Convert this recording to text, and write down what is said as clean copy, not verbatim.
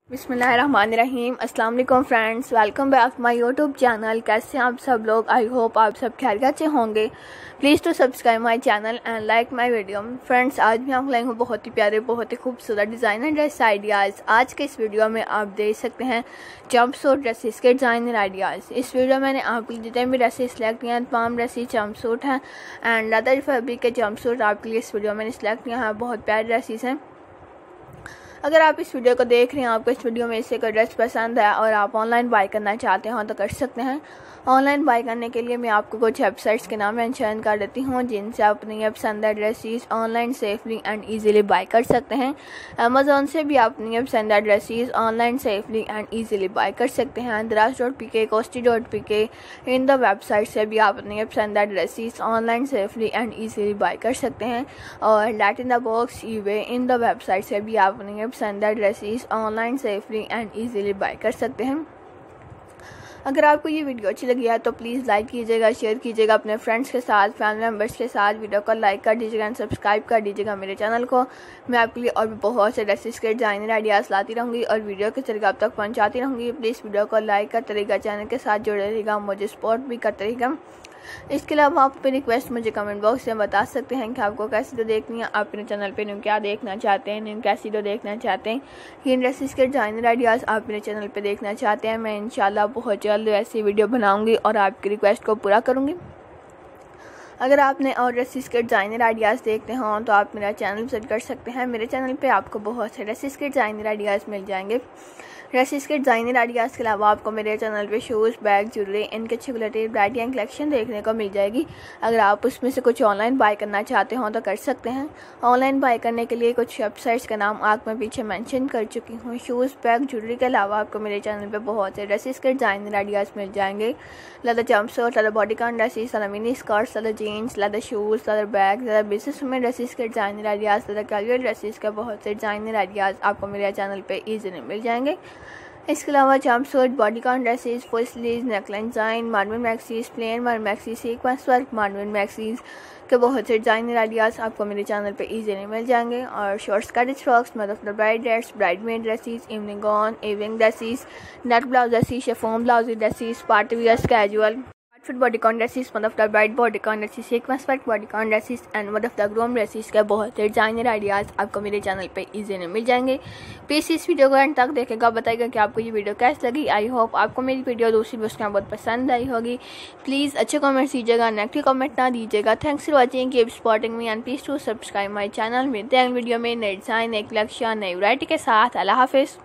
बिस्मिल्लाहिर्रहमानिर्रहीम। अस्सलाम वालेकुम friends, welcome back to my YouTube channel. कैसे हैं आप सब लोग? आई होप आप सब खैरियत से होंगे। Please to subscribe my channel and like my video. Friends, आज मैं आपको लाई हूँ बहुत ही प्यारे, बहुत ही खूबसूरत डिज़ाइनर ड्रेस आइडियाज़। आज के इस वीडियो में आप देख सकते हैं जंप सूट ड्रेसेस के डिज़ाइनर आइडियाज़। इस वीडियो मैंने आपके लिए जितने भी ड्रेसेस सेलेक्ट किए हैं तमाम ड्रेसेस जंप सूट हैं एंड लेदर फैब्रिक के जंप सूट आपके लिए इस वीडियो मैंने सेलेक्ट किया है। बहुत प्यारे ड्रेसेस हैं। अगर आप इस वीडियो को देख रहे हैं, आपको इस वीडियो में इससे कोई ड्रेस पसंद है और आप ऑनलाइन बाय करना चाहते हो तो कर सकते हैं। ऑनलाइन बाय करने के लिए मैं आपको कुछ वेबसाइट्स के नाम मेंशन कर देती हूँ जिनसे आप अपनी पसंदीदा dresses online safely and easily buy कर सकते हैं। अमेजोन से भी आप अपनी पसंदीदा dresses online safely and easily buy कर सकते हैं। दराज.pk, कोस्टी.pk, इन द वेबसाइट से भी आप अपनी पसंदीदा dresses online safely and easily buy कर सकते हैं। और light in the box, eBay, in the website से भी आप अपनी पसंदीदा dresses online safely and easily buy कर सकते हैं। अगर आपको ये वीडियो अच्छी लगी है तो प्लीज़ लाइक कीजिएगा, शेयर कीजिएगा अपने फ्रेंड्स के साथ, फैमिली मेम्बर्स के साथ। वीडियो को लाइक कर दीजिएगा एंड सब्सक्राइब कर दीजिएगा मेरे चैनल को। मैं आपके लिए और भी बहुत से ड्रेसेस के डिज़ाइनर आइडियाज़ लाती रहूँगी और वीडियो के जरिए आप तक पहुँचाती रहूँगी। प्लीज़ वीडियो को लाइक करते रहिएगा, चैनल के साथ जुड़े रहिएगा, मुझे सपोर्ट भी करते रहिएगा। इसके अलावा आप अपनी रिक्वेस्ट मुझे कमेंट बॉक्स में बता सकते हैं कि आपको कैसी वीडियो देखनी है, आप अपने चैनल पे न्यू क्या देखना चाहते हैं, न्यू कैसी वीडियो देखना चाहते हैं, ये ड्रेसेस के डिज़ाइनर आइडियाज़ आप अपने चैनल पे देखना चाहते हैं। मैं इंशाल्लाह बहुत जल्द ऐसी वीडियो बनाऊंगी और आपकी रिक्वेस्ट को पूरा करूँगी। अगर आपने और ड्रेसेस के डिज़ाइनर आइडियाज़ देखते हों तो आप मेरा चैनल विजिट कर सकते हैं। मेरे चैनल पे आपको बहुत से ड्रेसेस के डिज़ाइनर आइडियाज़ मिल जाएंगे। ड्रेसेस के डिज़ाइनर आइडियाज़ के अलावा आपको मेरे चैनल पे शूज़, बैग, ज्वेलरी, इनके अच्छी क्वालिटी वैरायटी एंड कलेक्शन देखने को मिल जाएगी। अगर आप उसमें से कुछ ऑनलाइन बाय करना चाहते हो तो कर सकते हैं। ऑनलाइन बाय करने के लिए कुछ वेबसाइट्स का नाम आप मैं पीछे मेंशन कर चुकी हूँ। शूज़, बैग, ज्वेलरी के अलावा आपको मेरे चैनल पे बहुत से ड्रेसेस के डिज़ाइनर आइडियाज़ मिल जाएंगे। Leather jump suit, leather bodycon dresses, leather mini skirts, leather jeans, leather shoes, leather bag, leather business women dresses के designer ideas, leather casual dresses के बहुत से डिज़ाइनर आइडियाज़ आपको मेरे चैनल पे ईजीली मिल जाएंगे। इसके अलावा jump suit, bodycon dresses, full sleeves, neckline design, marble maxis, plain marble maxi, sequence work marble maxis के बहुत से डिज़ाइनर आइडियाज़ आपको मेरे चैनल पे इजीली मिल जाएंगे। और शॉर्ट्स, कट फ्रॉक्स, मतलब bride dress, bridesmaid dresses, evening gown, evening dresses, net blouse dresses, chiffon blouse dresses, party wears, casual fit bodycon dresses, मतलब the bride bodycon dresses, sequence work bodycon dresses and मतलब the groom dresses के बहुत से designer ideas आपको मेरे channel पे easily मिल जाएंगे। प्लीज़ इस वीडियो को एंड तक देखेगा, बताइएगा कि आपको ये वीडियो कैसी लगी। आई होप आपको मेरी वीडियो दूसरी भी उसके बहुत पसंद आई होगी। प्लीज़ अच्छे कमेंट्स दीजिएगा, नेगेटिव कमेंट ना दीजिएगा। Thanks for watching, keep supporting me and please to subscribe my channel. मिलते हैं वीडियो में नए डिज़ाइन, नई कलेक्शन, नई वैरायटी के साथ। अल्लाह हाफिज़।